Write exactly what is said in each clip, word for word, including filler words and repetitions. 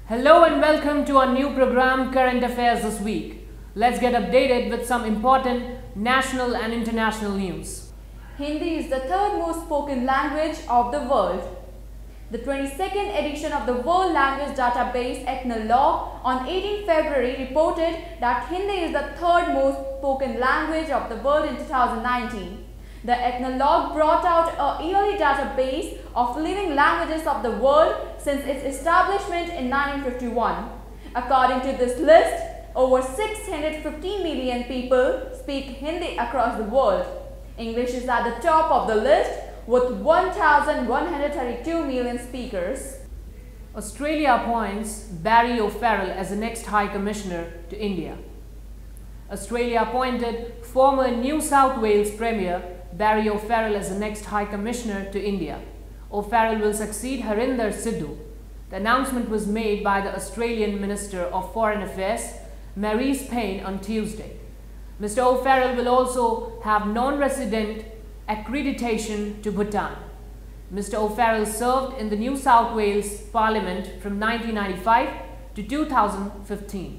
Hello and welcome to our new program Current Affairs This Week. Let's get updated with some important national and international news. Hindi is the third most spoken language of the world. The twenty-second edition of the World Language Database Ethnologue on eighteenth February reported that Hindi is the third most spoken language of the world in two thousand nineteen. The Ethnologue brought out a yearly database of living languages of the world since its establishment in nineteen fifty-one. According to this list, over six hundred fifteen million people speak Hindi across the world. English is at the top of the list with one thousand one hundred thirty-two million speakers. Australia appoints Barry O'Farrell as the next High Commissioner to India. Australia appointed former New South Wales Premier Barry O'Farrell as the next High Commissioner to India. O'Farrell will succeed Harinder Sidhu. The announcement was made by the Australian Minister of Foreign Affairs, Marise Payne, on Tuesday. Mister O'Farrell will also have non-resident accreditation to Bhutan. Mister O'Farrell served in the New South Wales Parliament from nineteen ninety-five to two thousand fifteen.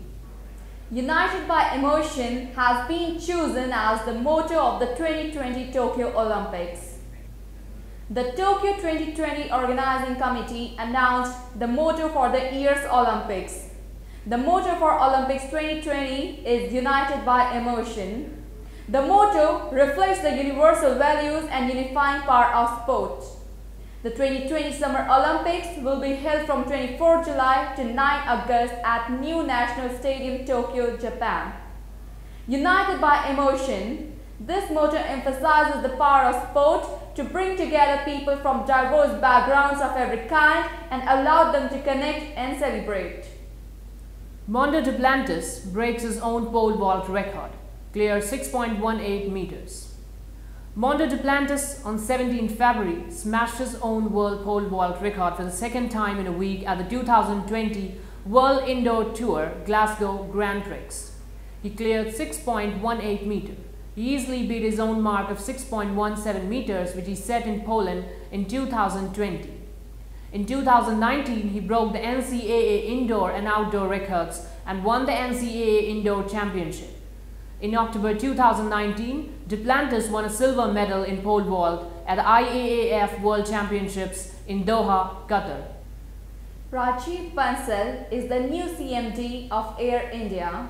United by Emotion has been chosen as the motto of the twenty twenty Tokyo Olympics. The Tokyo twenty twenty Organizing Committee announced the motto for the year's Olympics. The motto for Olympics twenty twenty is United by Emotion. The motto reflects the universal values and unifying power of sport. The twenty twenty Summer Olympics will be held from twenty-fourth July to ninth August at New National Stadium, Tokyo, Japan. United by Emotion, this motto emphasizes the power of sport to bring together people from diverse backgrounds of every kind and allow them to connect and celebrate. Mondo Duplantis breaks his own pole vault record, clears six point one eight meters. Mondo Duplantis on seventeenth February smashed his own world pole vault record for the second time in a week at the two thousand twenty World Indoor Tour Glasgow Grand Prix. He cleared six point one eight meters. He easily beat his own mark of six point one seven meters, which he set in Poland in two thousand twenty. In two thousand nineteen, he broke the N C A A indoor and outdoor records and won the N C A A Indoor Championship. In October two thousand nineteen, Duplantis won a silver medal in pole vault at the I A A F World Championships in Doha, Qatar. Rajiv Bansal is the new C M D of Air India.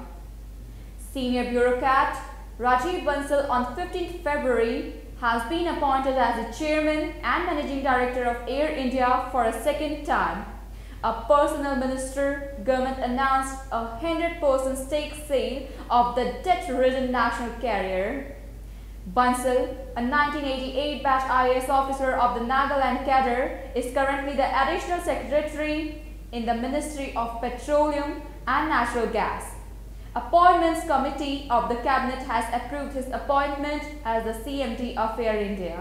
Senior bureaucrat Rajiv Bansal on fifteenth February has been appointed as the chairman and managing director of Air India for a second time. A personnel minister government announced a one hundred percent stake sale of the debt-ridden national carrier. Bansal, a nineteen eighty-eight batch I A S officer of the Nagaland cadre, is currently the additional secretary in the Ministry of Petroleum and Natural Gas. Appointments Committee of the Cabinet has approved his appointment as the C M D of Air India.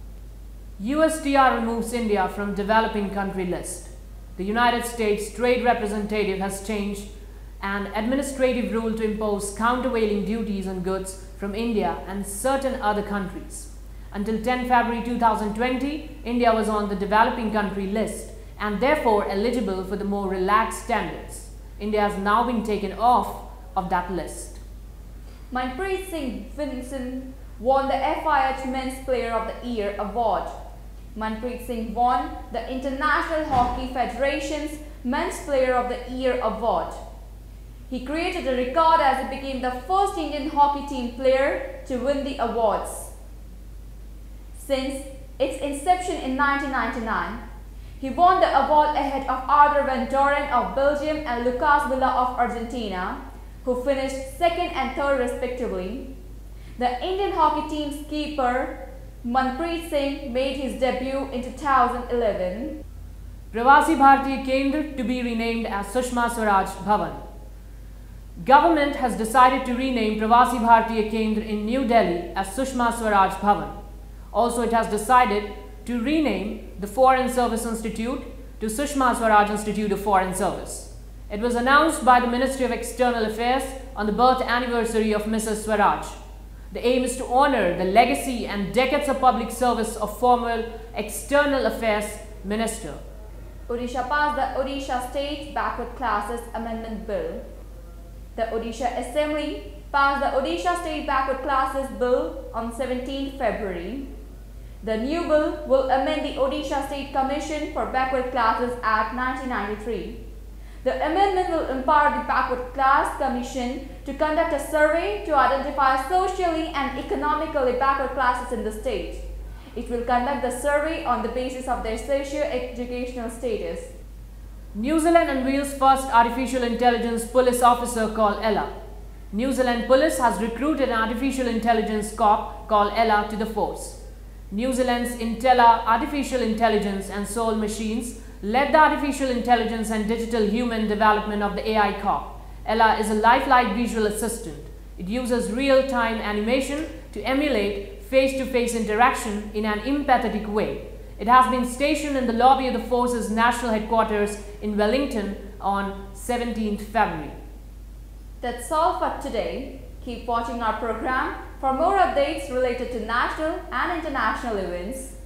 U S T R removes India from developing country list. The United States Trade Representative has changed an administrative rule to impose countervailing duties on goods from India and certain other countries. Until tenth February two thousand twenty, India was on the developing country list and therefore eligible for the more relaxed standards. India has now been taken off of that list. Manpreet Singh Vincent won the F I H Men's Player of the Year award. Manpreet Singh won the International Hockey Federation's Men's Player of the Year award. He created a record as he became the first Indian hockey team player to win the awards since its inception in nineteen ninety-nine. He won the award ahead of Arthur Van Doren of Belgium and Lucas Villa of Argentina, who finished second and third respectively. The Indian hockey team's keeper Manpreet Singh made his debut in two thousand eleven. Pravasi Bharatiya Kendra to be renamed as Sushma Swaraj Bhavan. Government has decided to rename Pravasi Bharatiya Kendra in New Delhi as Sushma Swaraj Bhavan. Also, it has decided to rename the Foreign Service Institute to Sushma Swaraj Institute of Foreign Service. It was announced by the Ministry of External Affairs on the birth anniversary of Missus Swaraj. The aim is to honor the legacy and decades of public service of former External Affairs Minister. Odisha passed the Odisha State Backward Classes Amendment Bill. The Odisha Assembly passed the Odisha State Backward Classes Bill on seventeenth February. The new bill will amend the Odisha State Commission for Backward Classes Act nineteen ninety-three. The amendment will empower the Backward Class Commission to conduct a survey to identify socially and economically backward classes in the state. It will conduct the survey on the basis of their socio-educational status. New Zealand unveils first artificial intelligence police officer called Ella. New Zealand Police has recruited an artificial intelligence cop called Ella to the force. New Zealand's Intella Artificial Intelligence and Soul Machines led the artificial intelligence and digital human development of the A I cop. Ella is a lifelike visual assistant. It uses real-time animation to emulate face-to-face interaction in an empathetic way. It has been stationed in the lobby of the force's national headquarters in Wellington on seventeenth February. That's all for today. Keep watching our program for more updates related to national and international events.